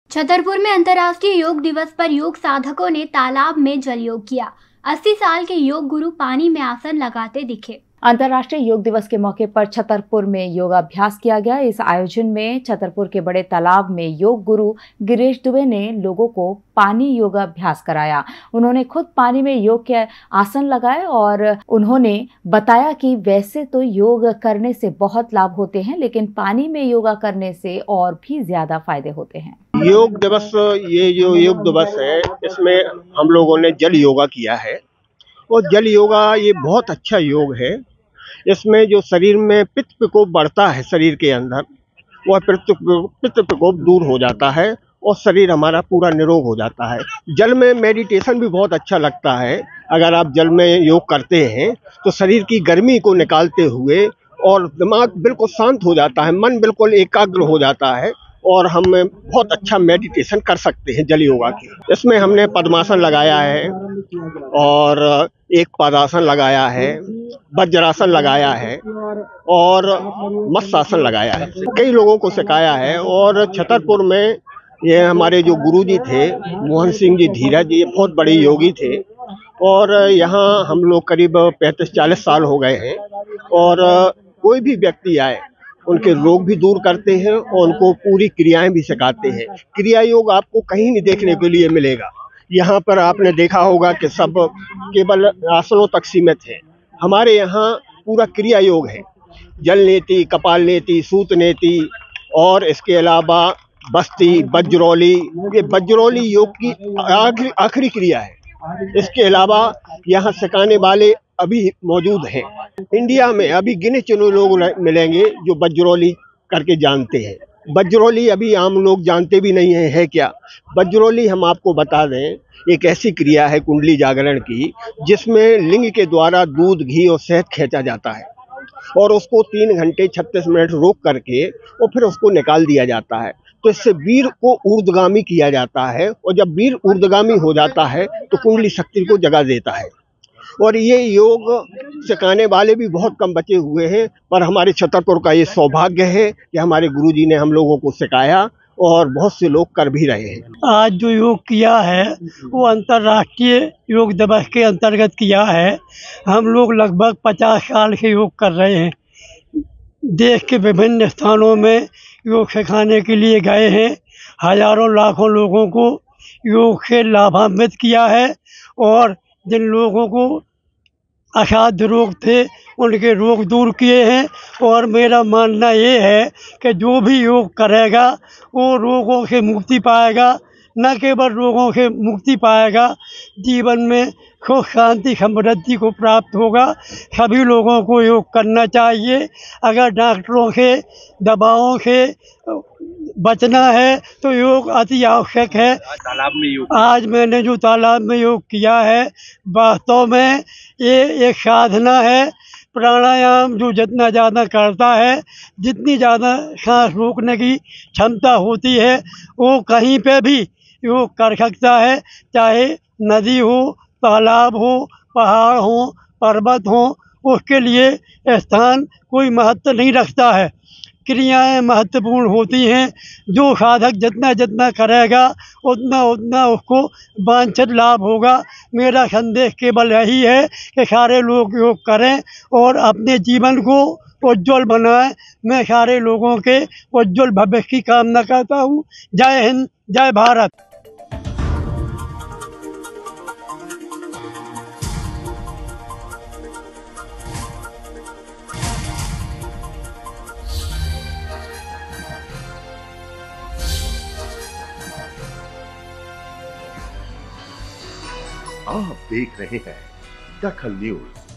छतरपुर में अंतर्राष्ट्रीय योग दिवस पर योग साधकों ने तालाब में जल योग किया। 80 साल के योग गुरु पानी में आसन लगाते दिखे। अंतर्राष्ट्रीय योग दिवस के मौके पर छतरपुर में योगाभ्यास किया गया। इस आयोजन में छतरपुर के बड़े तालाब में योग गुरु गिरीश दुबे ने लोगों को पानी योगाभ्यास कराया। उन्होंने खुद पानी में योग के आसन लगाए और उन्होंने बताया कि वैसे तो योग करने से बहुत लाभ होते हैं, लेकिन पानी में योगा करने से और भी ज्यादा फायदे होते हैं। योग दिवस, ये जो योग दिवस है, इसमें हम लोगों ने जल योगा किया है और जल योगा ये बहुत अच्छा योग है। इसमें जो शरीर में पित्त प्रकोप बढ़ता है शरीर के अंदर, वह पित्त प्रकोप दूर हो जाता है और शरीर हमारा पूरा निरोग हो जाता है। जल में मेडिटेशन भी बहुत अच्छा लगता है। अगर आप जल में योग करते हैं तो शरीर की गर्मी को निकालते हुए और दिमाग बिल्कुल शांत हो जाता है, मन बिल्कुल एकाग्र हो जाता है और हम बहुत अच्छा मेडिटेशन कर सकते हैं जल योगा की। इसमें हमने पद्मासन लगाया है और एक पदासन लगाया है, वज्रासन लगाया है और मत्स्यासन लगाया है। कई लोगों को सिखाया है और छतरपुर में ये हमारे जो गुरुजी थे मोहन सिंह जी धीरज, ये बहुत बड़े योगी थे और यहाँ हम लोग करीब 35-40 साल हो गए हैं और कोई भी व्यक्ति आए उनके रोग भी दूर करते हैं और उनको पूरी क्रियाएं भी सिखाते हैं। क्रिया योग आपको कहीं नहीं देखने के लिए मिलेगा। यहाँ पर आपने देखा होगा कि सब केवल आसनों तक सीमित है। हमारे यहाँ पूरा क्रिया योग है। जल नेति, कपाल नेति, सूत नेति और इसके अलावा बस्ती, वज्रौली। ये वज्रौली योग की आखिरी क्रिया है। इसके अलावा यहाँ सिखाने वाले अभी मौजूद हैं। इंडिया में अभी गिने चुने लोग मिलेंगे जो वज्रौली करके जानते हैं। वज्रौली अभी आम लोग जानते भी नहीं है क्या। वज्रौली हम आपको बता दें, एक ऐसी क्रिया है कुंडली जागरण की जिसमें लिंग के द्वारा दूध, घी और शहद खींचा जाता है और उसको 3 घंटे 36 मिनट रोक करके और फिर उसको निकाल दिया जाता है। तो इससे वीर को ऊर्ध्वगामी किया जाता है और जब वीर ऊर्ध्वगामी हो जाता है तो कुंडली शक्ति को जगा देता है। और ये योग सिखाने वाले भी बहुत कम बचे हुए हैं, पर हमारे छतरपुर का ये सौभाग्य है कि हमारे गुरुजी ने हम लोगों को सिखाया और बहुत से लोग कर भी रहे हैं। आज जो योग किया है वो अंतर्राष्ट्रीय योग दिवस के अंतर्गत किया है। हम लोग लगभग 50 साल से योग कर रहे हैं। देश के विभिन्न स्थानों में योग सिखाने के लिए गए हैं। हजारों लाखों लोगों को योग से लाभान्वित किया है और जिन लोगों को असाध्य रोग थे उनके रोग दूर किए हैं। और मेरा मानना ये है कि जो भी योग करेगा वो रोगों से मुक्ति पाएगा। न केवल रोगों से मुक्ति पाएगा, जीवन में सुख शांति समृद्धि को प्राप्त होगा। सभी लोगों को योग करना चाहिए। अगर डॉक्टरों से, दवाओं से बचना है तो योग अति आवश्यक है। तालाब में योग, आज मैंने जो तालाब में योग किया है, वास्तव में ये एक साधना है। प्राणायाम जो जितना ज़्यादा करता है, जितनी ज़्यादा सांस रोकने की क्षमता होती है, वो कहीं पे भी योग कर सकता है। चाहे नदी हो, तालाब हो, पहाड़ हो, पर्वत हो, उसके लिए स्थान कोई महत्व नहीं रखता है। क्रियाएं महत्वपूर्ण होती हैं। जो साधक जितना जितना करेगा उतना उतना उसको वांछित लाभ होगा। मेरा संदेश केवल यही है कि सारे लोग योग करें और अपने जीवन को उज्ज्वल बनाएं। मैं सारे लोगों के उज्ज्वल भविष्य की कामना करता हूँ। जय हिंद, जय भारत। आप देख रहे हैं दखल न्यूज।